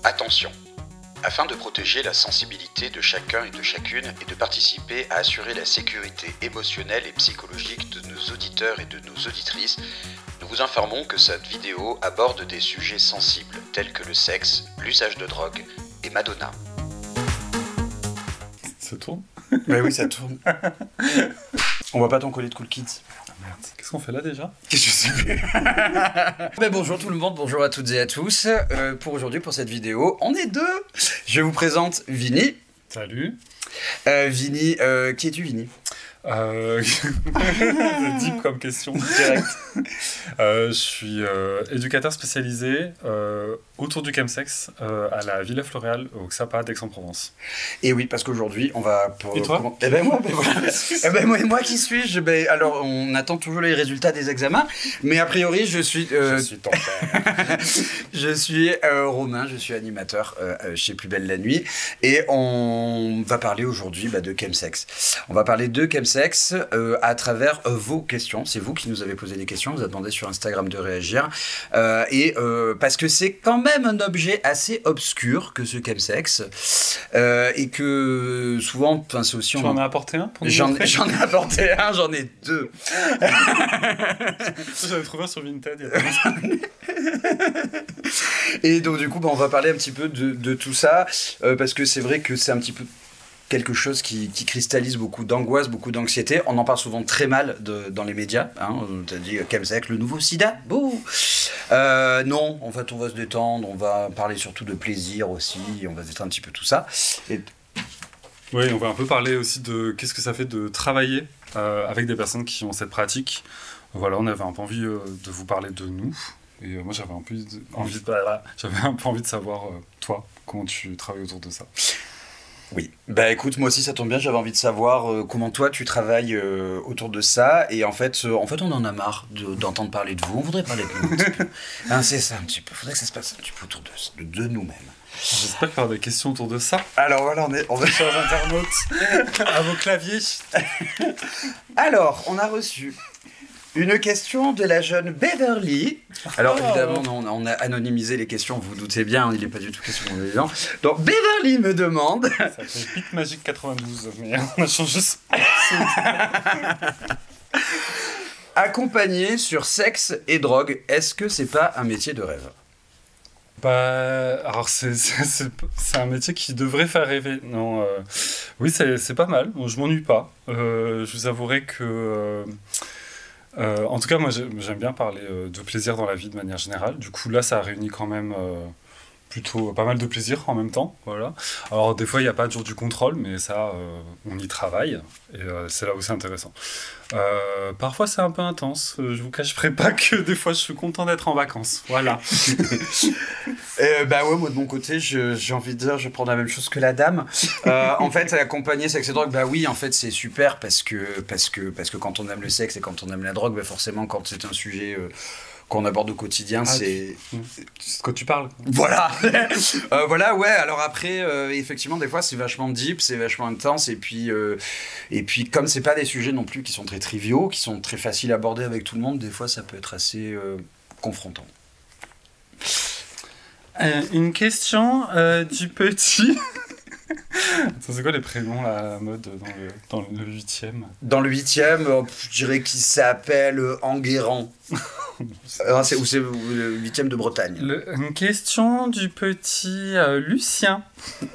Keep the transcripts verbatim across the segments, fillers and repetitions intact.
Attention! Afin de protéger la sensibilité de chacun et de chacune et de participer à assurer la sécurité émotionnelle et psychologique de nos auditeurs et de nos auditrices, nous vous informons que cette vidéo aborde des sujets sensibles tels que le sexe, l'usage de drogue et Madonna. Ça tourne? Bah oui, ça tourne. On voit pas ton collier de Cool Kids. Merde. Qu'est-ce qu'on fait là déjà? Qu'est-ce que je sais plus. Ben bonjour tout le monde, bonjour à toutes et à tous. Euh, pour aujourd'hui, pour cette vidéo, on est deux. Je vous présente Vinny. Salut. Euh, Vinny, euh, qui es-tu, Vinny? Euh... C'est deep comme question. Direct. Euh, je suis euh, éducateur spécialisé euh, autour du chemsex euh, à la Villa Floréal au Xapa d'Aix-en-Provence. Et oui, parce qu'aujourd'hui, on va... Pour, et toi comment... Eh ben moi, ben voilà. eh ben moi, moi qui suis-je? Ben, alors, on attend toujours les résultats des examens, mais a priori, je suis... Euh... Je suis ton père. je suis euh, Romain, je suis animateur euh, chez Plus Belle la Nuit, et on va parler aujourd'hui bah, de chemsex. On va parler de chemsex Sexe, euh, à travers euh, vos questions. C'est vous qui nous avez posé des questions, vous avez demandé sur Instagram de réagir. Euh, et euh, parce que c'est quand même un objet assez obscur que ce chemsex. Euh, et que souvent, c'est aussi... Tu on en as apporté un pour nous J'en, montrer j'en ai apporté un, j'en ai deux. J'avais trouvé un sur Vinted. Il y a et donc du coup, bah, on va parler un petit peu de, de tout ça. Euh, parce que c'est vrai que c'est un petit peu... quelque chose qui, qui cristallise beaucoup d'angoisse, beaucoup d'anxiété. On en parle souvent très mal de, dans les médias. Hein. On t'a dit chemsex, le nouveau sida. Bouh euh, non, en fait, on va se détendre. On va parler surtout de plaisir aussi. On va se détendre un petit peu tout ça. Et... Oui, on va un peu parler aussi de qu'est-ce que ça fait de travailler euh, avec des personnes qui ont cette pratique. Voilà, on avait un peu envie euh, de vous parler de nous. Et euh, moi, j'avais un peu envie de, j'avais un peu envie de savoir, euh, toi, comment tu travailles autour de ça. Oui, bah écoute, moi aussi ça tombe bien, j'avais envie de savoir euh, comment toi tu travailles euh, autour de ça, et en fait, euh, en fait on en a marre de, d'entendre parler de vous, on voudrait parler de nous un petit peu. Hein, c'est ça un petit peu, faudrait que ça se passe un petit peu autour de, de, de nous-mêmes. J'espère qu'il y aura des questions autour de ça. Alors voilà, on est, on est chers internautes, à vos claviers. Alors, on a reçu une question de la jeune Beverly. Alors oh. évidemment, on, on a anonymisé les questions, vous vous doutez bien, il n'est pas du tout question de gens. Donc Beverly me demande... Ça fait Pit Magic quatre-vingt-douze, mais on a changé ça. Accompagné sur sexe et drogue, est-ce que c'est pas un métier de rêve? Bah, alors c'est, c'est, c'est, c'est un métier qui devrait faire rêver. Non, euh, oui, c'est, c'est pas mal. Bon, je m'ennuie pas. Euh, je vous avouerai que... Euh, Euh, en tout cas, moi, j'aime bien parler euh, de plaisir dans la vie de manière générale. Du coup, là, ça réunit quand même euh, plutôt pas mal de plaisir en même temps. Voilà. Alors, des fois, il n'y a pas toujours du contrôle, mais ça, euh, on y travaille. Et euh, c'est là où c'est intéressant. Euh, parfois, c'est un peu intense. Euh, je vous cacherai pas que des fois, je suis content d'être en vacances. Voilà. euh, bah ouais, moi, de mon côté, je, j'ai envie de dire, je prends la même chose que la dame. Euh, en fait, accompagner sexe et drogue, bah oui, en fait, c'est super parce que, parce que, parce que quand on aime le sexe et quand on aime la drogue, bah forcément, quand c'est un sujet... Euh, qu'on aborde au quotidien, ah, c'est... Tu... c'est de quoi tu parles. Voilà. euh, Voilà, ouais. Alors après, euh, effectivement, des fois, c'est vachement deep, c'est vachement intense. Et puis, euh, et puis comme c'est pas des sujets non plus qui sont très triviaux, qui sont très faciles à aborder avec tout le monde, des fois, ça peut être assez euh, confrontant. Euh, une question euh, du petit... Attends, c'est quoi les prénoms là, à la mode dans le, dans le huitième? Dans le huitième, euh, je dirais qu'il s'appelle euh, Enguerrand. euh, c'est, ou c'est le huitième de Bretagne. Le, une question du petit euh, Lucien.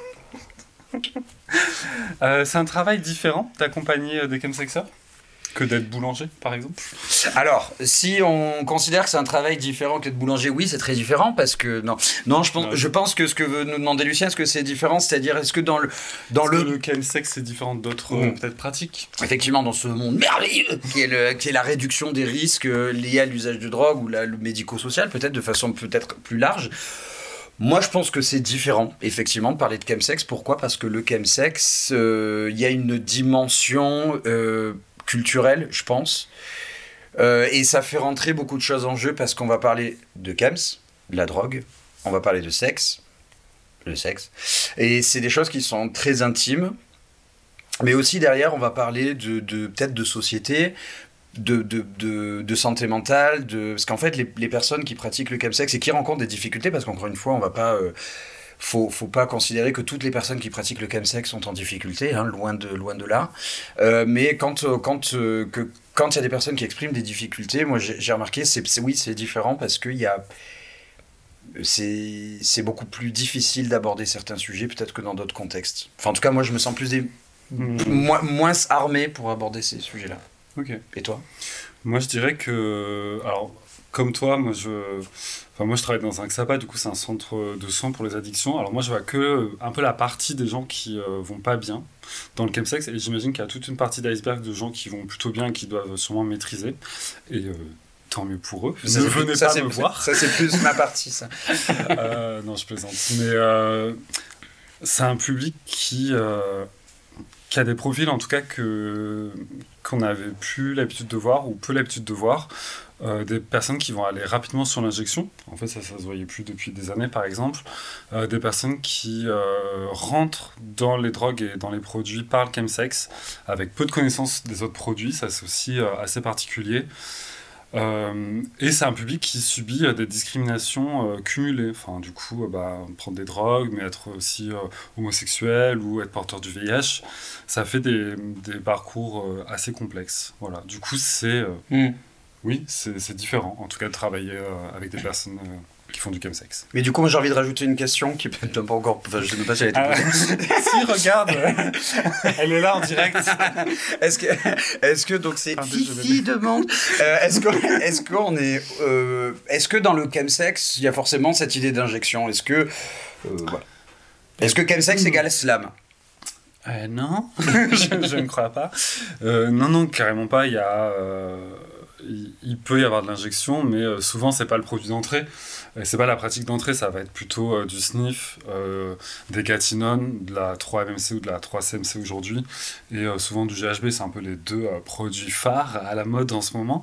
euh, c'est un travail différent d'accompagner des chemsexeurs que d'être boulanger, par exemple? Alors, si on considère que c'est un travail différent que d'être boulanger, oui, c'est très différent, parce que... Non, non, je, pense, non. je pense que ce que veut nous demander Lucien, est-ce que c'est différent? C'est-à-dire, est-ce que dans le... Dans le... le... le chemsex, c'est différent d'autres, mmh. euh, peut-être, pratiques? Effectivement, dans ce monde merveilleux, qui est, le, qui est la réduction des risques liés à l'usage de drogue, ou la, le médico-social, peut-être, de façon peut-être plus large. Moi, je pense que c'est différent, effectivement, de parler de chemsex. Pourquoi? Parce que le chemsex, il euh, y a une dimension... Euh, culturel, je pense. Euh, et ça fait rentrer beaucoup de choses en jeu parce qu'on va parler de chems, de la drogue, on va parler de sexe, le sexe. Et c'est des choses qui sont très intimes. Mais aussi derrière, on va parler de, de peut-être de société, de, de, de, de santé mentale, de... parce qu'en fait, les, les personnes qui pratiquent le chemsex et qui rencontrent des difficultés, parce qu'encore une fois, on va pas... Euh, faut, faut pas considérer que toutes les personnes qui pratiquent le chemsex sont en difficulté, hein, loin de, loin de là. Euh, mais quand, quand, euh, que, quand il y a des personnes qui expriment des difficultés, moi j'ai, j'ai remarqué, c'est, c'est, oui, c'est différent parce qu'il y a... C'est, c'est beaucoup plus difficile d'aborder certains sujets, peut-être que dans d'autres contextes. Enfin, en tout cas, moi, je me sens plus des... mmh. moins, moins armé pour aborder ces sujets-là. Ok. Et toi ? Moi, je dirais que... Alors, comme toi, moi, je... Enfin, moi, je travaille dans un XAPA, du coup, c'est un centre de soins pour les addictions. Alors, moi, je vois que un peu la partie des gens qui euh, vont pas bien dans le chemsex, et j'imagine qu'il y a toute une partie d'iceberg de gens qui vont plutôt bien et qui doivent sûrement maîtriser. Et... Euh, tant mieux pour eux. Ça, ne venez ça, pas c'est me plus, voir. Ça, c'est plus ma partie, ça. euh, non, je plaisante. Mais euh, c'est un public qui, euh, qui a des profils, en tout cas, que, qu'on n'avait plus l'habitude de voir, ou peu l'habitude de voir. Euh, des personnes qui vont aller rapidement sur l'injection. En fait, ça, ça se voyait plus depuis des années, par exemple. Euh, des personnes qui euh, rentrent dans les drogues et dans les produits par le chemsex, avec peu de connaissances des autres produits. Ça, c'est aussi euh, assez particulier. Euh, et c'est un public qui subit euh, des discriminations euh, cumulées. Enfin, du coup, euh, bah, prendre des drogues, mais être aussi euh, homosexuel ou être porteur du V I H, ça fait des, des parcours euh, assez complexes. Voilà. Du coup, c'est, euh, mmh. oui, c'est, c'est différent, en tout cas, de travailler euh, avec des personnes euh, qui font du chemsex. Mais du coup, moi, j'ai envie de rajouter une question qui peut être pas encore... Enfin, je ne sais pas si elle a été posée. Ah, si, regarde, elle est là en direct. Est-ce que, est-ce que donc c'est Pardon, Fifi demande euh, est-ce que est-ce qu'on est euh, est-ce que dans le chemsex il y a forcément cette idée d'injection? Est-ce que euh, voilà. Est-ce que chemsex égale slam? Euh, non, je, je ne crois pas. Euh, non, non, carrément pas. Il y a, euh, il, il peut y avoir de l'injection, mais euh, souvent c'est pas le produit d'entrée. Et c'est pas la pratique d'entrée, ça va être plutôt euh, du sniff, euh, des catinones, de la trois M M C ou de la trois C M C aujourd'hui, et euh, souvent du G H B. C'est un peu les deux euh, produits phares à la mode en ce moment,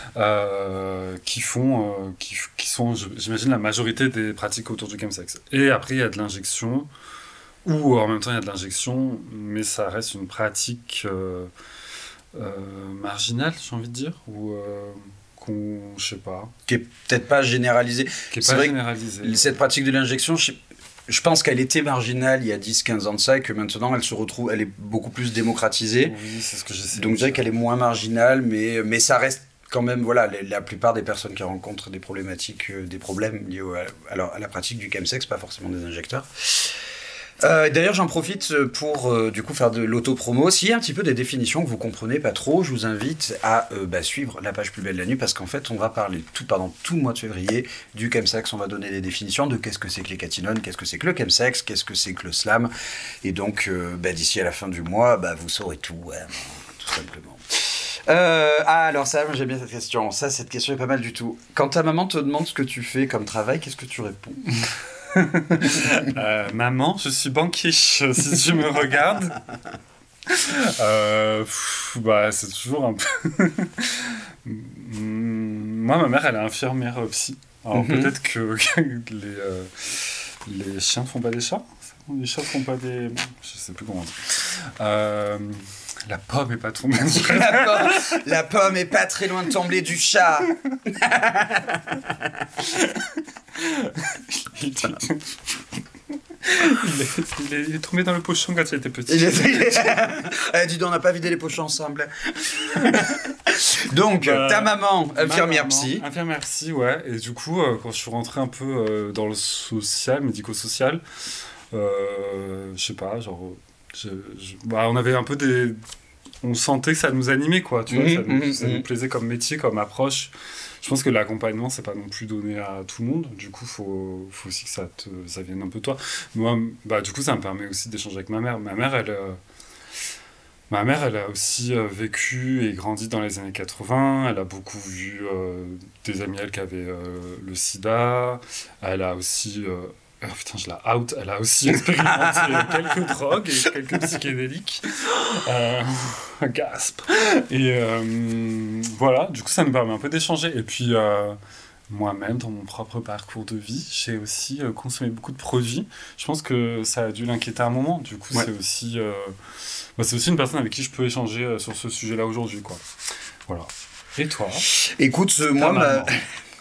euh, qui font, euh, qui, qui sont, j'imagine, la majorité des pratiques autour du chemsex. Et après, il y a de l'injection. Ou en même temps il y a de l'injection, mais ça reste une pratique euh, euh, marginale, j'ai envie de dire, ou euh, qu'on, je sais pas, qui est peut-être pas généralisée. Qui est C'est pas vrai généralisée. Que cette pratique de l'injection, je, je pense qu'elle était marginale il y a dix quinze ans de ça, et que maintenant elle se retrouve, elle est beaucoup plus démocratisée. Oui, c'est ce que j'essaie. Donc je dirais qu'elle est moins marginale, mais mais ça reste quand même, voilà, les, la plupart des personnes qui rencontrent des problématiques, euh, des problèmes liés au, à, à la pratique du chemsex, pas forcément des injecteurs. Euh, d'ailleurs, j'en profite pour euh, du coup faire de l'auto-promo. S'il y a un petit peu des définitions que vous comprenez pas trop, je vous invite à euh, bah, suivre la page Plus belle la nuit, parce qu'en fait, on va parler tout pendant tout le mois de février du chemsex. On va donner des définitions de qu'est-ce que c'est que les catinones, qu'est-ce que c'est que le chemsex, qu'est-ce que c'est que le slam. Et donc, euh, bah, d'ici à la fin du mois, bah, vous saurez tout, ouais, tout simplement. Euh, ah, alors ça, j'aime bien cette question. Ça, cette question est pas mal du tout. Quand ta maman te demande ce que tu fais comme travail, qu'est-ce que tu réponds? euh, maman, je suis banquier, si tu me regardes. euh, pff, bah, c'est toujours un peu... Moi, ma mère, elle est infirmière psy. Alors mm-hmm. peut-être que les, euh, les chiens ne font pas des chats. Les chats ne font pas des... Je sais plus comment on dit. Euh... La pomme est pas tombée. la, pomme, la pomme est pas très loin de tomber du chat. il, est, il, est, il est tombé dans le pochon quand il était petit. Il est, il est... eh, dis donc, on n'a pas vidé les pochons ensemble. Donc, bah, ta maman, infirmière psy. Infirmière psy, ouais. Et du coup, euh, quand je suis rentré un peu euh, dans le social, médico-social, euh, je sais pas, genre... Je, je, bah, on avait un peu des... On sentait que ça nous animait, quoi, tu vois, mmh, ça, nous, mmh, ça mmh. nous plaisait comme métier, comme approche. Je pense que l'accompagnement, c'est pas non plus donné à tout le monde. Du coup, faut, faut aussi que ça, te, ça vienne un peu de toi. Moi, bah, du coup, ça me permet aussi d'échanger avec ma mère. Ma mère, elle... Euh, ma mère, elle a aussi euh, vécu et grandi dans les années quatre-vingts. Elle a beaucoup vu euh, des amis, elle, qui avaient euh, le sida. Elle a aussi... Euh, Oh putain, je la out. Elle a aussi expérimenté quelques drogues et quelques psychédéliques. Euh, gasp. Et euh, voilà, du coup, ça nous permet un peu d'échanger. Et puis, euh, moi-même, dans mon propre parcours de vie, j'ai aussi euh, consommé beaucoup de produits. Je pense que ça a dû l'inquiéter à un moment. Du coup, ouais. c'est aussi, euh, bah, c'est aussi une personne avec qui je peux échanger euh, sur ce sujet-là aujourd'hui, quoi. Voilà. Et toi? Écoute, euh, moi, ma...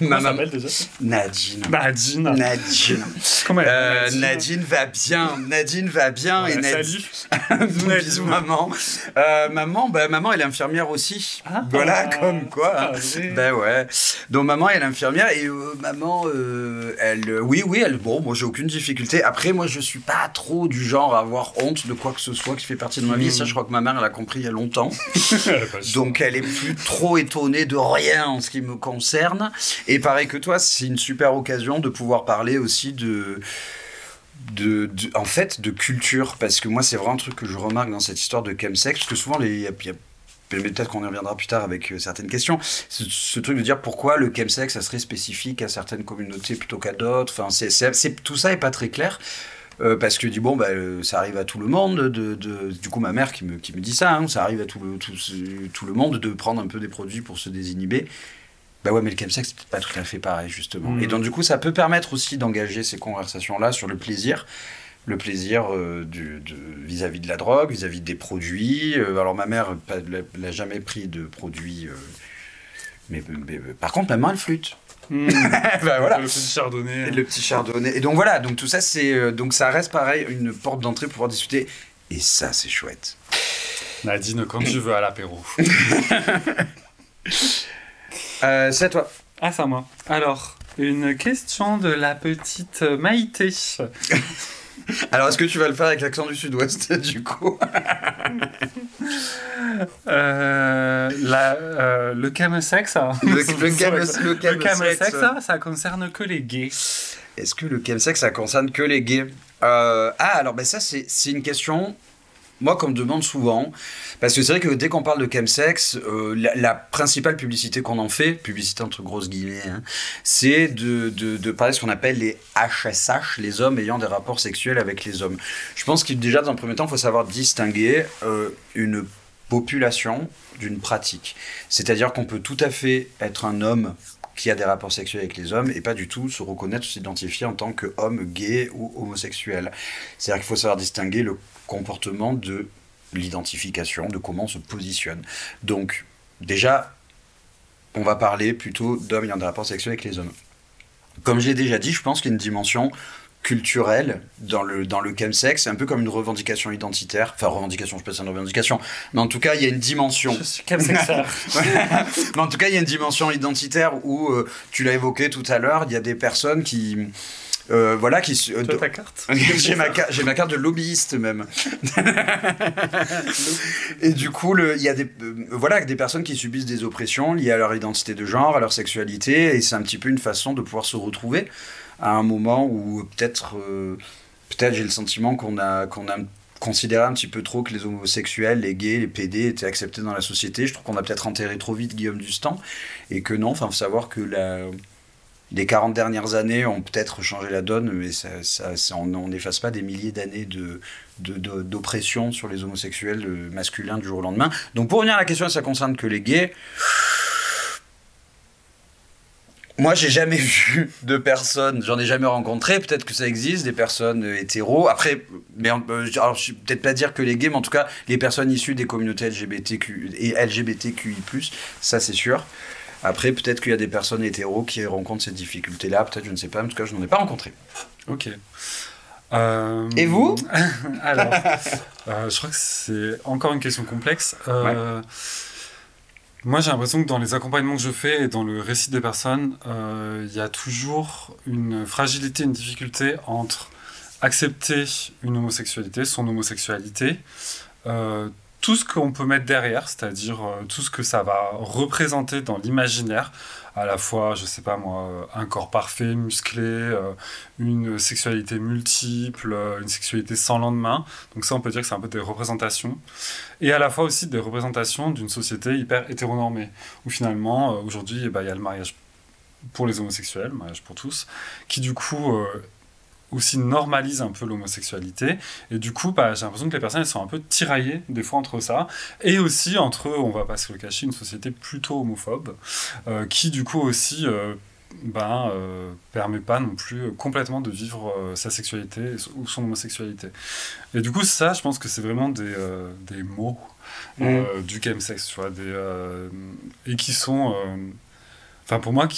Comment Ma elle maman- s'appelle déjà? Nadine. Nadine. Nadine. Comment elle Euh, Nadine. Nadine va bien. Nadine va bien. Ouais, et Nadine... salut. Bisous, maman. Euh, maman, bah, maman, elle est infirmière aussi. Ah, voilà, comme quoi. c'est hein. pas vrai. Ben ouais. Donc maman, elle est infirmière et euh, maman, euh, elle, euh, oui, oui, elle. Bon, moi, j'ai aucune difficulté. Après, moi, je suis pas trop du genre à avoir honte de quoi que ce soit qui fait partie de ma vie. Mm. Ça, je crois que ma mère, elle a compris il y a longtemps. Elle a pas le choix. Donc, elle est plus trop étonnée de rien en ce qui me concerne. Et pareil que toi, c'est une super occasion de pouvoir parler aussi de. De, de- en fait, de culture, parce que moi, c'est vraiment un truc que je remarque dans cette histoire de chemsex, parce que souvent, les, il y a- il y a- mais peut-être qu'on y reviendra plus tard avec euh, certaines questions, ce, ce truc de dire pourquoi le chemsex, ça serait spécifique à certaines communautés plutôt qu'à d'autres, enfin, c'est, c'est, c'est- tout ça est pas très clair. Euh, parce que dit bon bah euh, ça arrive à tout le monde de, de- du coup ma mère qui me, qui me dit ça hein, ça arrive à tout le, tout, ce- tout le monde de prendre un peu des produits pour se désinhiber. Bah ouais, mais le chemsex, c'est peut-être pas tout à fait pareil, justement. Mmh. Et donc, du coup, ça peut permettre aussi d'engager ces conversations-là sur le plaisir. Le plaisir euh, du, de, vis-à-vis de la drogue, vis-à-vis des produits. Euh, alors, ma mère pas- l'a l'a jamais pris de produits. euh, mais, mais- mais- par contre, maman, elle flûte. Hmm. Bah voilà. Le petit chardonnay. Et le petit chardonnay. Et donc, voilà. Donc, tout ça, c'est, euh, donc, ça reste pareil, une porte d'entrée pour pouvoir discuter. Et ça, c'est chouette. Nadine, quand tu veux à l'apéro. Euh, c'est à toi. Ah, c'est à moi. Alors, une question de la petite Maïté. Alors, est-ce que tu vas le faire avec l'accent du sud-ouest, du coup? Euh, la, euh, le chemsex, ça. Le, le, chem- le Le chemsex, chemsex, ça, ça concerne que les gays. Est-ce que le chemsex, ça concerne que les gays? Euh, Ah, alors ben ça, c'est c'est une question, moi, qu'on me demande souvent. Parce que c'est vrai que dès qu'on parle de chemsex, euh, la, la principale publicité qu'on en fait, publicité entre grosses guillemets, hein, c'est de, de, de parler de ce qu'on appelle les H S H, les hommes ayant des rapports sexuels avec les hommes. Je pense que déjà, dans un premier temps, il faut savoir distinguer euh, une population d'une pratique. C'est-à-dire qu'on peut tout à fait être un homme qui a des rapports sexuels avec les hommes et pas du tout se reconnaître, s'identifier en tant qu'homme gay ou homosexuel. C'est-à-dire qu'il faut savoir distinguer le comportement de l'identification, de comment on se positionne. Donc, déjà, on va parler plutôt d'hommes ayant des rapports sexuels avec les hommes. Comme j'ai déjà dit, je pense qu'il y a une dimension culturelle dans le, dans le chemsex, c'est un peu comme une revendication identitaire, enfin revendication, je sais pas si c'est une revendication, mais en tout cas il y a une dimension. Je suis chemsexer. Mais en tout cas il y a une dimension identitaire où, euh, tu l'as évoqué tout à l'heure, il y a des personnes qui... Euh, voilà, qui... se- euh, Toi, ta carte. j'ai ma, ca- j'ai ma carte de lobbyiste même. Et du coup, le- il y a des, euh, voilà, des personnes qui subissent des oppressions liées à leur identité de genre, à leur sexualité, et c'est un petit peu une façon de pouvoir se retrouver à un moment où peut-être, euh, peut-être j'ai le sentiment qu'on a, qu'on a considéré un petit peu trop que les homosexuels, les gays, les P D étaient acceptés dans la société. Je trouve qu'on a peut-être enterré trop vite Guillaume Dustan, et que non, enfin, faut savoir que la... les quarante dernières années ont peut-être changé la donne, mais ça, ça, ça- on on n'efface pas des milliers d'années de, de, de- d'oppression sur les homosexuels euh, masculins du jour au lendemain. Donc pour revenir à la question, ça concerne que les gays. Moi, j'ai jamais vu de personnes, j'en ai jamais rencontré, peut-être que ça existe, des personnes euh, hétéros. Après, mais, euh, alors, je vais peut-être pas dire que les gays, mais en tout cas, les personnes issues des communautés L G B T Q et L G B T Q I plus, ça c'est sûr. Après, peut-être qu'il y a des personnes hétéros qui rencontrent cette difficulté-là, peut-être, je ne sais pas, en tout cas, je n'en ai pas rencontré. Ok. Euh, Et vous? Alors, euh, je crois que c'est encore une question complexe. Euh, Moi, j'ai l'impression que dans les accompagnements que je fais et dans le récit des personnes, euh, il y a toujours une fragilité, une difficulté entre accepter une homosexualité, son homosexualité, euh, tout ce qu'on peut mettre derrière, c'est-à-dire euh, tout ce que ça va représenter dans l'imaginaire, à la fois, je sais pas moi, euh, un corps parfait, musclé, euh, une sexualité multiple, euh, une sexualité sans lendemain. Donc ça, on peut dire que c'est un peu des représentations. Et à la fois aussi des représentations d'une société hyper hétéronormée, où finalement, euh, aujourd'hui, eh ben, il y a le mariage pour les homosexuels, le mariage pour tous, qui du coup... Euh, aussi normalise un peu l'homosexualité, et du coup bah, j'ai l'impression que les personnes elles sont un peu tiraillées des fois entre ça, et aussi entre, on va pas se le cacher, une société plutôt homophobe, euh, qui du coup aussi euh, ben, euh, permet pas non plus complètement de vivre euh, sa sexualité ou son homosexualité. Et du coup ça, je pense que c'est vraiment des, euh, des mots euh, mmh. du chemsex, tu vois, des, euh, et qui sont, enfin euh, pour moi, qui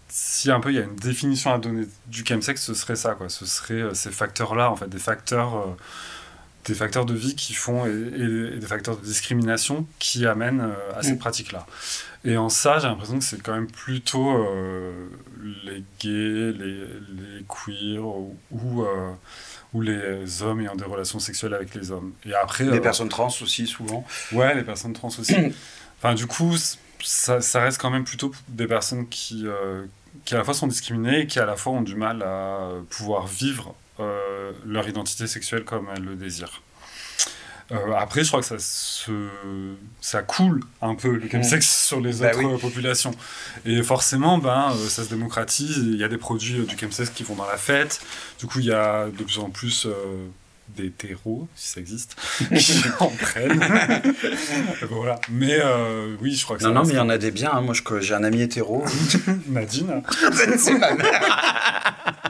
si un peu il y a une définition à donner du chemsex, ce serait ça, quoi. Ce serait euh, ces facteurs-là, en fait, des facteurs, euh, des facteurs de vie qui font et, et, et des facteurs de discrimination qui amènent euh, à ces mmh. pratiques-là. Et en ça, j'ai l'impression que c'est quand même plutôt euh, les gays, les, les queers ou, ou, euh, ou les hommes ayant des relations sexuelles avec les hommes. Et après, les euh, personnes trans aussi, souvent. Ouais, les personnes trans aussi. Enfin, du coup, ça, ça reste quand même plutôt des personnes qui, euh, qui à la fois sont discriminées et qui à la fois ont du mal à pouvoir vivre euh, leur identité sexuelle comme elles le désirent. Euh, après, je crois que ça, se... ça coule un peu le chemsex mmh. sur les autres bah oui. populations. Et forcément, ben, euh, ça se démocratise. Il y a des produits euh, du chemsex qui vont dans la fête. Du coup, il y a de plus en plus euh, des hétéros, si ça existe, qui en prennent. Voilà. Mais euh, oui, je crois que non, ça... Non, non, mais il y en a des biens. Hein. Moi, je, j'ai un ami hétéro. Nadine. C'est ma mère.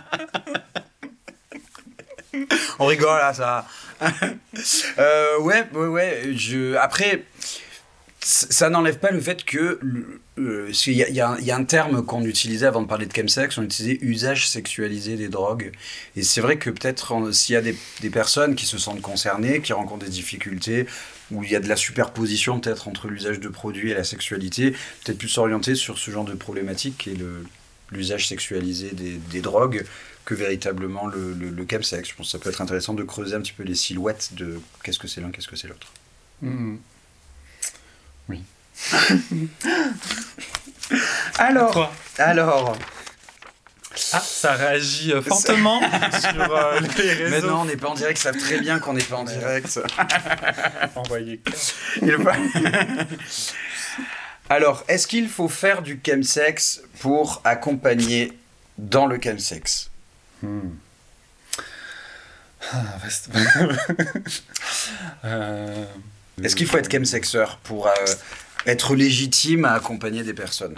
On rigole, là, ça... euh, ouais, ouais, ouais. Je... Après, ça n'enlève pas le fait que... Euh, il y, y, y a un terme qu'on utilisait avant de parler de chemsex, on utilisait usage sexualisé des drogues. Et c'est vrai que peut-être s'il y a des, des personnes qui se sentent concernées, qui rencontrent des difficultés, où il y a de la superposition peut-être entre l'usage de produits et la sexualité, peut-être plus s'orienter sur ce genre de problématique qui est le, l'usage sexualisé des, des drogues, que véritablement le, le, le chemsex. Je pense que ça peut être intéressant de creuser un petit peu les silhouettes de qu'est-ce que c'est l'un, qu'est-ce que c'est l'autre. Mmh. Oui. alors, Toi. alors... Ah, ça réagit euh, fortement sur euh, les réseaux. Mais non, on n'est pas en direct, ils savent très bien qu'on n'est pas en direct. Envoyez. Alors, est-ce qu'il faut faire du chemsex pour accompagner dans le chemsex? Hmm. Ah, vaste. euh... Est-ce qu'il faut être chemsexeur pour euh, être légitime à accompagner des personnes?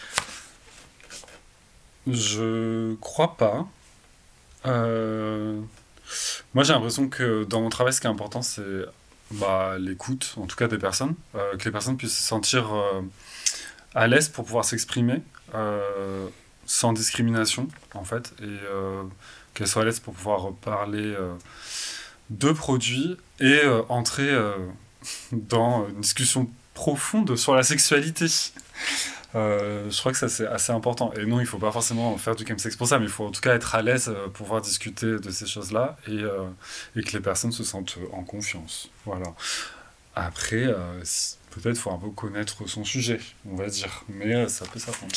Je crois pas. Euh... Moi, j'ai l'impression que dans mon travail, ce qui est important, c'est bah, l'écoute, en tout cas des personnes, euh, que les personnes puissent se sentir euh, à l'aise pour pouvoir s'exprimer. Euh... sans discrimination, en fait, et euh, qu'elle soit à l'aise pour pouvoir parler euh, de produits et euh, entrer euh, dans une discussion profonde sur la sexualité. Euh, je crois que ça, c'est assez important. Et non, il ne faut pas forcément faire du chemsex pour ça, mais il faut en tout cas être à l'aise pour pouvoir discuter de ces choses-là et, euh, et que les personnes se sentent en confiance. Voilà. Après, euh, peut-être faut un peu connaître son sujet, on va dire, mais euh, ça peut s'apprendre.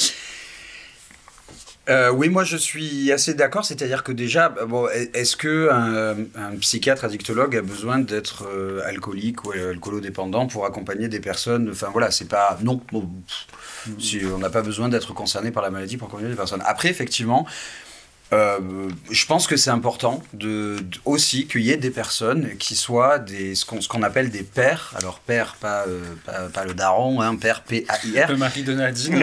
Euh, oui, moi je suis assez d'accord, c'est-à-dire que déjà, bon, est-ce qu'un un psychiatre addictologue a besoin d'être euh, alcoolique ou alcoolodépendant pour accompagner des personnes? Enfin voilà, c'est pas... Non, bon, pff, mmh. si, on n'a pas besoin d'être concerné par la maladie pour accompagner des personnes. Après, effectivement, euh, je pense que c'est important de, de, aussi qu'il y ait des personnes qui soient des, ce qu'on ce qu'on appelle des pairs. Alors père, pas, euh, pas, pas le daron, hein, père P A I R. Le mari de Nadine.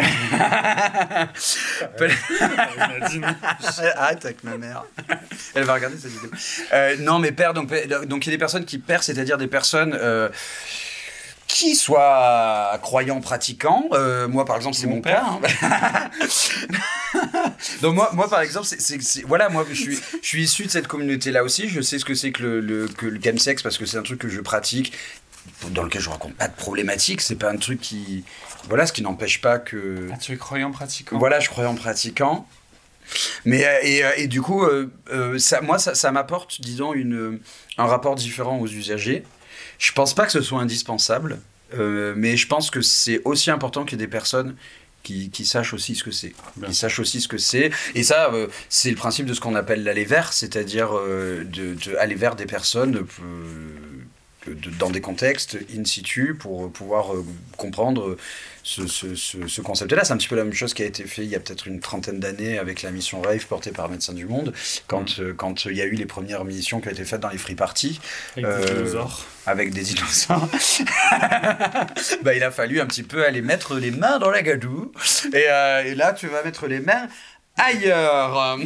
Nadine. Arrête avec ma mère. Elle va regarder cette vidéo. Euh, non mais père, donc, donc il y a des personnes qui pèrent, c'est-à-dire des personnes... Euh, qui soit croyant, pratiquant, euh, moi par exemple c'est mon, mon père. Hein. Donc moi, moi par exemple, c'est, c'est, c'est, voilà, moi je suis, je suis issu de cette communauté-là aussi. Je sais ce que c'est que le, le, que le chemsex parce que c'est un truc que je pratique, dans lequel je raconte pas de problématiques. C'est pas un truc qui, voilà, ce qui n'empêche pas que. Ah, tu es croyant, pratiquant. Voilà, je croyant, pratiquant. Mais et, et du coup, euh, euh, ça, moi ça, ça m'apporte, disons, une, un rapport différent aux usagers. Je pense pas que ce soit indispensable, euh, mais je pense que c'est aussi important qu'il y ait des personnes qui, qui sachent aussi ce que c'est. Qui sachent aussi ce que c'est. Et ça, euh, c'est le principe de ce qu'on appelle l'aller vers, c'est-à-dire euh, de, de aller vers des personnes euh, de, dans des contextes in situ pour pouvoir euh, comprendre ce, ce, ce, ce concept-là. C'est un petit peu la même chose qui a été fait il y a peut-être une trentaine d'années avec la mission Rave portée par Médecins du Monde, quand, mmh. euh, quand il y a eu les premières missions qui ont été faites dans les free parties. Avec euh, des dinosaures. Avec des dinosaures. Bah, il a fallu un petit peu aller mettre les mains dans la gadoue. Et, euh, et là, tu vas mettre les mains ailleurs.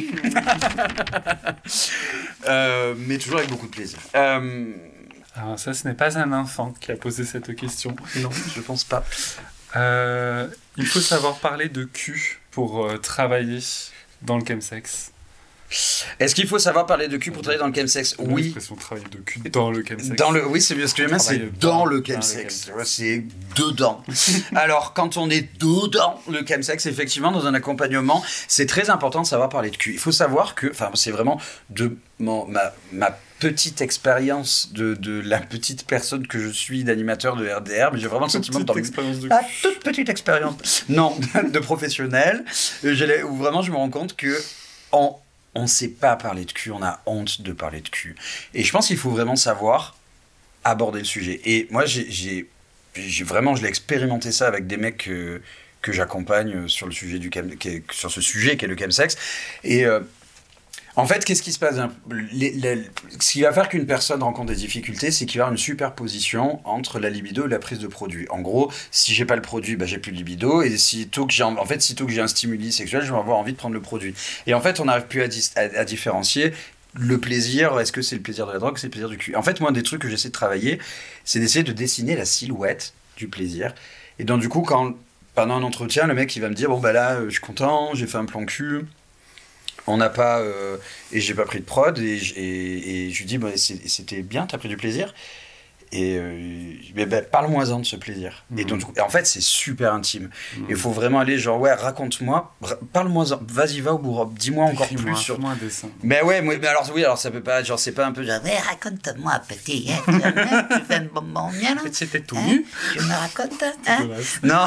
euh, mais toujours avec beaucoup de plaisir. Euh, Alors ça, ce n'est pas un enfant qui a posé cette question. Non, je pense pas. Euh, il faut savoir parler de cul pour euh, travailler dans le chemsex? Est-ce qu'il faut savoir parler de cul pour travailler dans le chemsex? Oui. L'expression travailler de cul dans le chemsex. Dans le, oui, c'est bien ce que j'aime bien, c'est dans le chemsex. C'est dedans. Alors, quand on est dedans le chemsex, effectivement, dans un accompagnement, c'est très important de savoir parler de cul. Il faut savoir que, enfin, c'est vraiment de mon, ma, ma petite expérience de, de la petite personne que je suis d'animateur de R D R, mais j'ai vraiment le sentiment de... expérience de ah, toute petite expérience. Non, de professionnel. Je, où vraiment, je me rends compte que en on ne sait pas parler de cul, on a honte de parler de cul. Et je pense qu'il faut vraiment savoir aborder le sujet. Et moi, j'ai, j'ai, j'ai vraiment, je l'ai expérimenté ça avec des mecs que, que j'accompagne sur, le sujet du, sur ce sujet qui est le chemsex. Et euh, en fait, qu'est-ce qui se passe? les, les, Ce qui va faire qu'une personne rencontre des difficultés, c'est qu'il va y avoir une superposition entre la libido et la prise de produit. En gros, si j'ai pas le produit, bah, j'ai plus de libido. Et sitôt que j'ai, en fait, sitôt que j'ai un stimuli sexuel, je vais avoir envie de prendre le produit. Et en fait, on n'arrive plus à, dis, à, à différencier le plaisir. Est-ce que c'est le plaisir de la drogue, c'est le plaisir du cul? En fait, moi, un des trucs que j'essaie de travailler, c'est d'essayer de dessiner la silhouette du plaisir. Et donc, du coup, quand pendant un entretien, le mec, il va me dire, bon, bah là, je suis content, j'ai fait un plan cul. On n'a pas... Euh, et j'ai pas pris de prod, et, et, et je lui dis, bah, c'était bien, t'as pris du plaisir? Et euh, mais ben, parle-moi-en de ce plaisir. Mmh. Et donc, et en fait, c'est super intime. Il mmh. faut vraiment aller, genre, ouais, raconte-moi, parle-moi-en, vas-y, va au bout, dis-moi encore plus moi, sur... Fais-moi un dessin. Mais ouais, mais alors, oui, alors ça peut pas, genre, c'est pas un peu genre, ouais, raconte-moi, petit, hein, tu fais un bonbon bien, là. C'était tout hein, nu. Tu me racontes, hein? Non.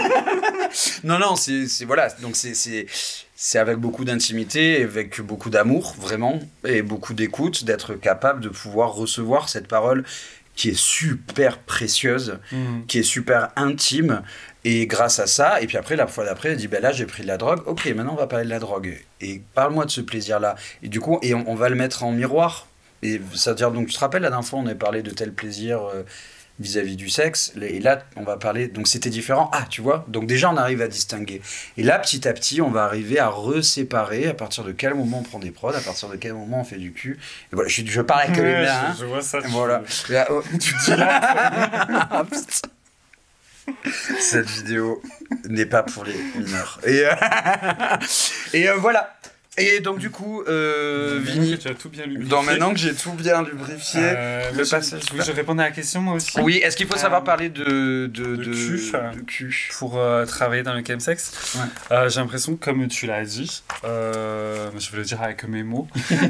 non, non, c'est, c'est, voilà, donc c'est... c'est C'est avec beaucoup d'intimité, avec beaucoup d'amour, vraiment, et beaucoup d'écoute, d'être capable de pouvoir recevoir cette parole qui est super précieuse, mmh. qui est super intime, et grâce à ça, et puis après, la fois d'après, elle dit, ben là, j'ai pris de la drogue, ok, maintenant, on va parler de la drogue, et parle-moi de ce plaisir-là, et du coup, et on, on va le mettre en miroir, et c'est-à-dire, donc, tu te rappelles, la dernière fois, on a parlé de tel plaisir... Euh, vis-à-vis du sexe, et là on va parler, donc c'était différent, ah tu vois, donc déjà on arrive à distinguer, et là petit à petit on va arriver à reséparer à partir de quel moment on prend des prods, à partir de quel moment on fait du cul, et voilà, je, je parle avec ouais, les mains, hein. je vois ça, voilà. Tu, là, oh, tu dis là cette vidéo n'est pas pour les mineurs, et, euh, et euh, voilà. Et donc du coup, euh, Vinny, tu as tout bien lubrifié. Donc maintenant que j'ai tout bien lubrifié, euh, le passage. Je, je répondais à la question moi aussi. Oui, est-ce qu'il faut savoir euh, parler de de, de, de, cul, de cul pour euh, travailler dans le chemsex? Ouais. Euh, j'ai l'impression, comme tu l'as dit, euh, je vais le dire avec mes mots,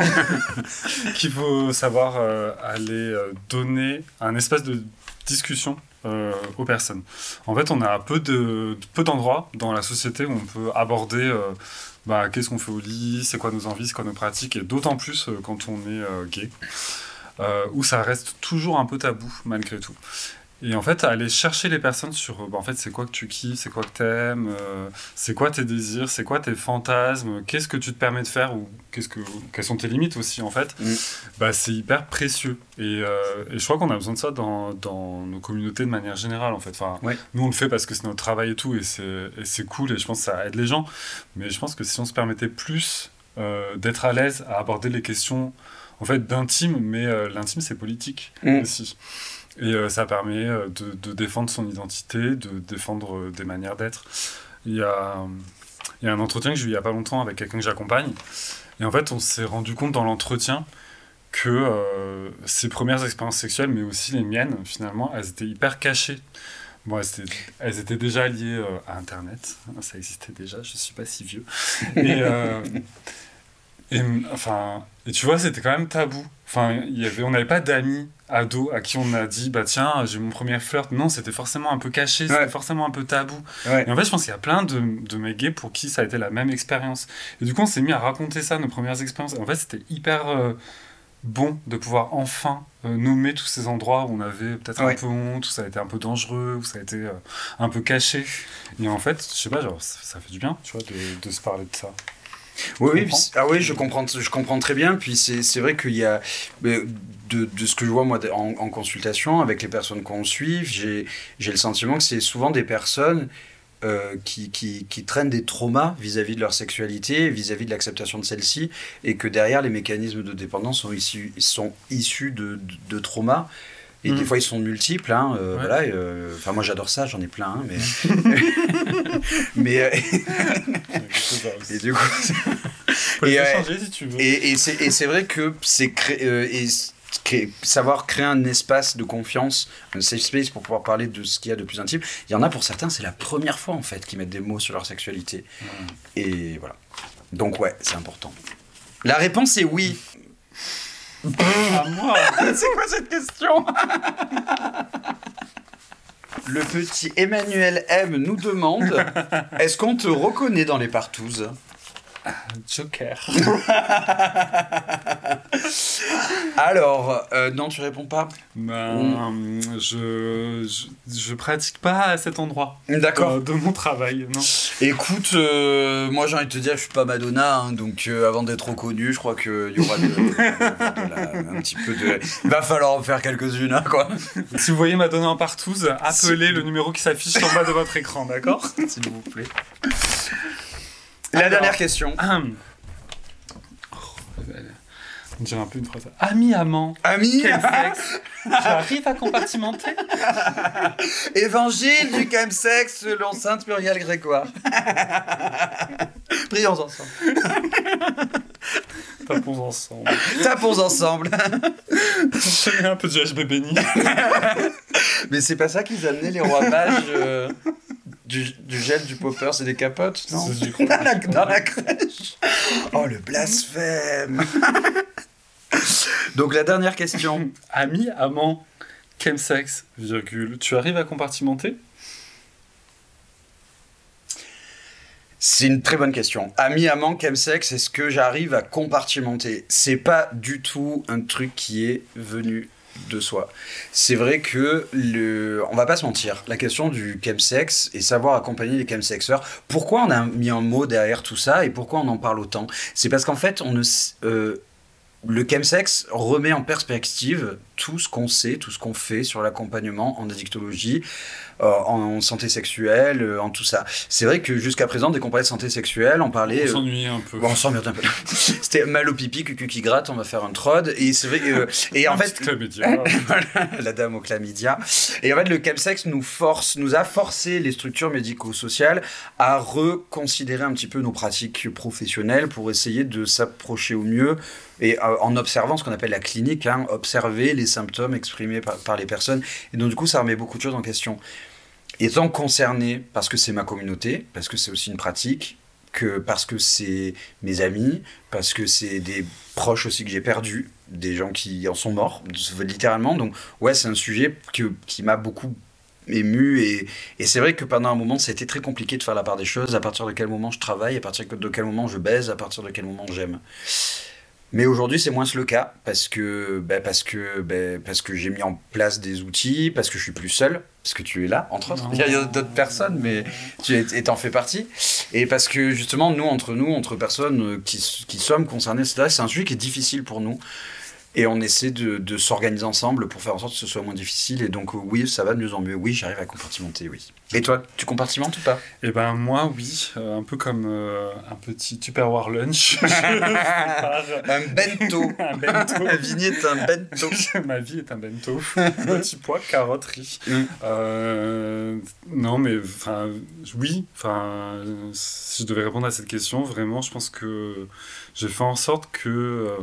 qu'il faut savoir euh, aller euh, donner un espace de discussion euh, aux personnes. En fait, on a peu de peu d'endroits dans la société où on peut aborder euh, bah, qu'est-ce qu'on fait au lit, c'est quoi nos envies, c'est quoi nos pratiques, et d'autant plus euh, quand on est euh, gay, euh, où ça reste toujours un peu tabou, malgré tout. Et en fait, aller chercher les personnes sur, bah, en fait, c'est quoi que tu kiffes, c'est quoi que t'aimes, euh, c'est quoi tes désirs, c'est quoi tes fantasmes, qu'est-ce que tu te permets de faire, ou qu'est-ce que, quelles sont tes limites aussi, en fait, mmh. bah, c'est hyper précieux. Et, euh, et je crois qu'on a besoin de ça dans, dans nos communautés de manière générale, en fait. Enfin, ouais. Nous, on le fait parce que c'est notre travail et tout, et c'est, et c'est cool, et je pense que ça aide les gens. Mais je pense que si on se permettait plus euh, d'être à l'aise à aborder les questions, en fait, d'intime, mais euh, l'intime, c'est politique mmh. aussi. Et euh, ça permet euh, de, de défendre son identité, de défendre euh, des manières d'être. Il y a, il y a un entretien que j'ai eu il n'y a pas longtemps avec quelqu'un que j'accompagne. Et en fait, on s'est rendu compte dans l'entretien que euh, ses premières expériences sexuelles, mais aussi les miennes, finalement, elles étaient hyper cachées. Bon, elles, étaient, elles étaient déjà liées euh, à Internet. Ça existait déjà, je ne suis pas si vieux. Et, euh, et, enfin, et tu vois, c'était quand même tabou. Enfin, y avait, on n'avait pas d'amis ados à qui on a dit bah tiens j'ai mon premier flirt. Non, c'était forcément un peu caché, c'était ouais. forcément un peu tabou. Ouais. Et en fait je pense qu'il y a plein de, de mecs gays pour qui ça a été la même expérience. Et du coup on s'est mis à raconter ça, nos premières expériences. Et en fait c'était hyper euh, bon de pouvoir enfin euh, nommer tous ces endroits où on avait peut-être ouais. un peu honte, où ça a été un peu dangereux, où ça a été euh, un peu caché. Et en fait je sais pas, genre ça, ça fait du bien, tu vois, de, de se parler de ça. Oui, oui, ah oui, je comprends, je comprends très bien. Puis c'est, c'est vrai qu'il y a, de, de ce que je vois moi en, en consultation avec les personnes qu'on suit, j'ai, j'ai le sentiment que c'est souvent des personnes euh, qui, qui, qui traînent des traumas vis-à-vis de leur sexualité, vis-à-vis de l'acceptation de celle-ci, et que derrière les mécanismes de dépendance sont issus, sont issus de, de, de traumas Et Mm. des fois, ils sont multiples. Hein, euh, Ouais. voilà, euh, enfin, moi, j'adore ça, j'en ai plein. Hein, mais mais euh, et du coup, Tu peux les et, euh, échanger si tu veux. et, et c'est et c'est vrai que c'est cré- euh, et s- créer- savoir créer un espace de confiance, un safe space pour pouvoir parler de ce qu'il y a de plus intime. Il y en a pour certains, c'est la première fois en fait qu'ils mettent des mots sur leur sexualité. Mm. Et voilà. Donc ouais, c'est important. La réponse est oui. À moi. C'est quoi cette question? Le petit Emmanuel M nous demande est-ce qu'on te reconnaît dans les partouzes? Joker. Alors, euh, non, tu réponds pas? Ben, je, je je pratique pas à cet endroit. D'accord. Euh, de mon travail, non. Écoute, euh, moi j'ai envie de te dire, je suis pas Madonna, hein, donc euh, avant d'être reconnu, je crois qu'il y aura de, de la- un petit peu de... Il va falloir en faire quelques-unes, hein, quoi. Si vous voyez Madonna en partouze, appelez le numéro qui s'affiche en bas de votre écran, d'accord? S'il vous plaît. La Alors. dernière question. Hum. Oh, on dirait un peu une phrase. Ami, amant, Ami, quel sexe? J'arrive à compartimenter? évangile du chemsex selon Sainte Muriel Grégoire. Prions ensemble. Tapons ensemble. Tapons ensemble. Je mets un peu de H B béni. Mais c'est pas ça qu'ils amenaient les rois mages euh, du, du gel, du popper, c'est des capotes, non? C'est du coup- dans, la, dans la crèche. Oh, le blasphème. Donc la dernière question. Ami, amant, chemsex, virgule. Tu arrives à compartimenter? C'est une très bonne question. Ami, amant, chemsex, est-ce que j'arrive à compartimenter? C'est pas du tout un truc qui est venu de soi. C'est vrai que, le... on va pas se mentir, la question du chemsex et savoir accompagner les chemsexeurs, pourquoi on a mis un mot derrière tout ça et pourquoi on en parle autant? C'est parce qu'en fait, on ne... s- euh, le chemsex remet en perspective tout ce qu'on sait, tout ce qu'on fait sur l'accompagnement en addictologie, euh, en santé sexuelle, euh, en tout ça. C'est vrai que jusqu'à présent, dès qu'on parlait de santé sexuelle, on parlait... On euh, s'ennuyait un peu. Bon, on s'emmerde un peu. C'était mal au pipi, cucu qui gratte, on va faire un trod. Et c'est vrai que... euh, et en Un fait... petit chlamydia. Voilà, la dame au chlamydia. Et en fait, le chemsex nous force, nous a forcé les structures médico-sociales à reconsidérer un petit peu nos pratiques professionnelles pour essayer de s'approcher au mieux et euh, en observant ce qu'on appelle la clinique, hein, observer les symptômes exprimés par, par les personnes. Et donc, du coup, ça remet beaucoup de choses en question. Étant concerné, parce que c'est ma communauté, parce que c'est aussi une pratique, que parce que c'est mes amis, parce que c'est des proches aussi que j'ai perdus, des gens qui en sont morts, littéralement. Donc, ouais, c'est un sujet que, qui m'a beaucoup ému. Et, et c'est vrai que pendant un moment, c'était très compliqué de faire la part des choses, à partir de quel moment je travaille, à partir de quel moment je baise, à partir de quel moment j'aime. Mais aujourd'hui, c'est moins le cas, parce que, bah, parce que, bah, parce que j'ai mis en place des outils, parce que je suis plus seul, parce que tu es là, entre autres. Il y a d'autres personnes, mais tu es, et t'en fais partie. Et parce que, justement, nous, entre nous, entre personnes qui, qui sommes concernées, et cetera, c'est un sujet qui est difficile pour nous. Et on essaie de, de s'organiser ensemble pour faire en sorte que ce soit moins difficile. Et donc, oui, ça va de mieux en mieux. Oui, j'arrive à compartimenter, oui. Et toi, tu compartimentes ou pas? Eh ben moi oui, euh, un peu comme euh, un petit Tupperware lunch. Je prépare Un bento. un bento. La vignée est un bento. Ma vie est un bento. Petit pois, carottes, riz. Mm. Euh, non mais enfin oui, enfin si je devais répondre à cette question, vraiment, je pense que j'ai fait en sorte que euh,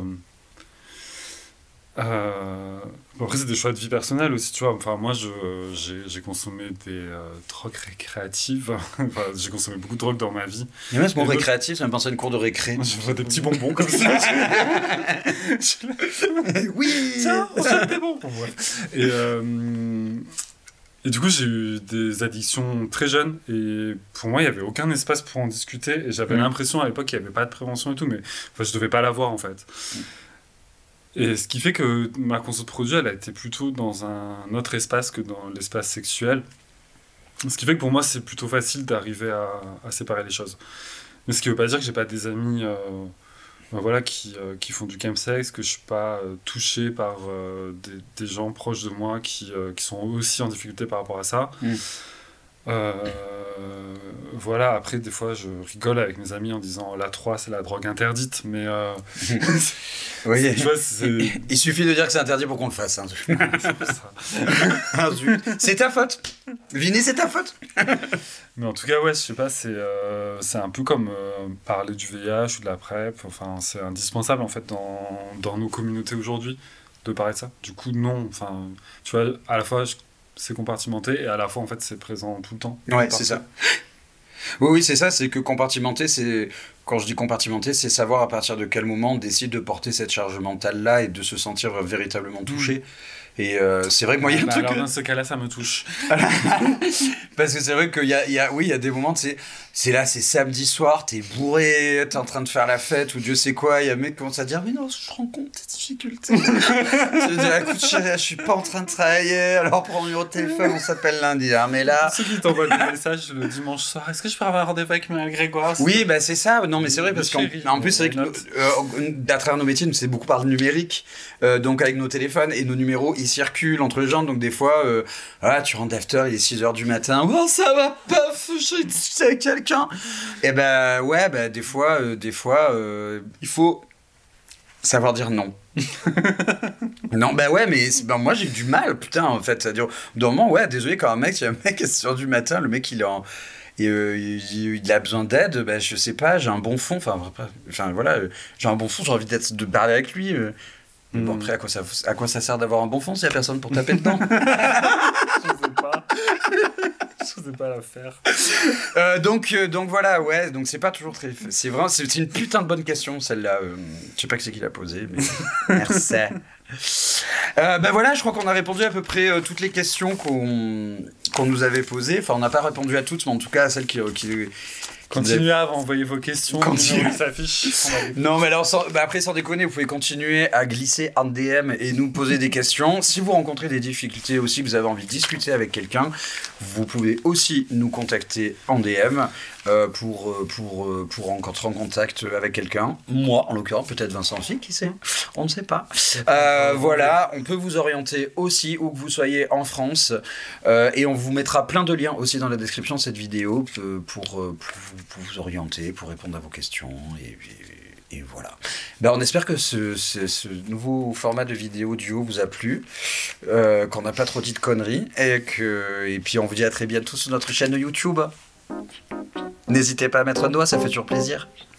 Euh, bon, après, c'est des choix de vie personnels aussi, tu vois. Enfin, moi, je, j'ai, j'ai consommé des euh, drogues récréatives. Enfin, j'ai consommé beaucoup de drogues dans ma vie. Il y a même ce mot Et récréatif, ça me pensait à une cour de récré. Moi, je vois des petits bonbons comme ça. Je- Oui. Tiens, on fait des bonbons. Bref. Et, euh, et du coup, j'ai eu des addictions très jeunes. Et pour moi, il n'y avait aucun espace pour en discuter. Et j'avais Mm. l'impression à l'époque qu'il n'y avait pas de prévention et tout. Mais enfin, je ne devais pas l'avoir, en fait. Et ce qui fait que ma conso de produit, elle a été plutôt dans un autre espace que dans l'espace sexuel. Ce qui fait que pour moi, c'est plutôt facile d'arriver à, à séparer les choses. Mais ce qui ne veut pas dire que j'ai pas des amis euh, ben voilà, qui, euh, qui font du chemsex, que je ne suis pas euh, touché par euh, des, des gens proches de moi qui, euh, qui sont aussi en difficulté par rapport à ça. Mm. Euh, voilà, après, des fois, je rigole avec mes amis en disant la trois, c'est la drogue interdite, mais. Euh, oui. Tu vois, c'est... Il suffit de dire que c'est interdit pour qu'on le fasse. Hein. c'est pour ça. C'est ta faute. Vinny, c'est ta faute. Mais en tout cas, ouais, je sais pas, c'est, euh, c'est un peu comme euh, parler du V I H ou de la PrEP. Enfin, c'est indispensable en fait dans, dans nos communautés aujourd'hui de parler de ça. Du coup, non. Enfin, tu vois, à la fois, je, c'est compartimenté et à la fois, en fait, c'est présent tout le temps. Ouais, c'est ça. Oui, oui, c'est ça, c'est que compartimenter, c'est... Quand je dis compartimenter, c'est savoir à partir de quel moment on décide de porter cette charge mentale-là et de se sentir véritablement touché. Mmh. Et euh, c'est vrai que moi, il y a un bah truc... Alors, dans ce cas-là, ça me touche. Parce que c'est vrai qu'il y a, il y a, oui, il y a des moments, c'est, c'est là, c'est samedi soir, t'es bourré, t'es en train de faire la fête, ou Dieu sait quoi, il y a un mec qui commence à dire « Mais non, je rends compte des difficultés. » Tu veux dire « Écoute, chérie, je suis pas en train de travailler, alors prends mon numéro de téléphone, on s'appelle lundi. Hein, » Mais là... Ceux qui t'envoient des messages le dimanche soir, est-ce que je peux avoir un rendez-vous avec Grégoire ? Oui, bah c'est ça. Non, mais c'est vrai, parce qu'en en plus, c'est vrai que euh, à travers nos métiers, c'est beaucoup par le numérique. Euh, donc, avec nos téléphones et nos numéros, ils circulent entre les gens. Donc, des fois, euh, voilà, tu rentres d'after, il est six heures du matin. Oh, ça va pas, je suis avec quelqu'un. Et ben, ouais, bah, des fois, euh, des fois euh, il faut savoir dire non. Non, bah ouais, mais ben, moi, j'ai du mal, putain, en fait. C'est-à-dire, dans le moment, ouais, désolé, quand un mec, il y a un mec à six heures du matin, le mec, il est en... Et euh, il, il a besoin d'aide, ben, je sais pas, j'ai un bon fond, enfin, enfin voilà, j'ai un bon fond, j'ai envie d'être, de parler avec lui. Euh. Mm. Bon, après, à quoi, ça, à quoi ça sert d'avoir un bon fond s'il n'y a personne pour taper dedans? Je sais pas. Je sais pas la faire. Euh, donc, euh, donc voilà, ouais, donc c'est pas toujours très. C'est vraiment, c'est, c'est une putain de bonne question celle-là. Euh, je sais pas qui c'est qui l'a posée, mais merci. Euh, ben voilà, je crois qu'on a répondu à peu près euh, toutes les questions qu'on, qu'on nous avait posées. Enfin, on n'a pas répondu à toutes, mais en tout cas à celles qui. qui Continuez à envoyer vos questions, Continue. qui s'affichent. Non, mais alors, sans, bah après, sans déconner, vous pouvez continuer à glisser en D M et nous poser des questions. Si vous rencontrez des difficultés aussi, que vous avez envie de discuter avec quelqu'un, vous pouvez aussi nous contacter en D M euh, pour, pour, pour rentrer en contact avec quelqu'un. Moi, en l'occurrence, peut-être Vincent aussi, qui sait ? On ne sait pas. Euh, voilà, on peut vous orienter aussi, où que vous soyez en France. Euh, et on vous mettra plein de liens aussi dans la description de cette vidéo pour, pour, pour pour vous orienter, pour répondre à vos questions, et, et, et voilà. Ben, on espère que ce, ce, ce nouveau format de vidéo duo vous a plu, euh, qu'on n'a pas trop dit de conneries, et, que, et puis on vous dit à très bientôt sur notre chaîne YouTube. N'hésitez pas à mettre un doigt, ça fait toujours plaisir.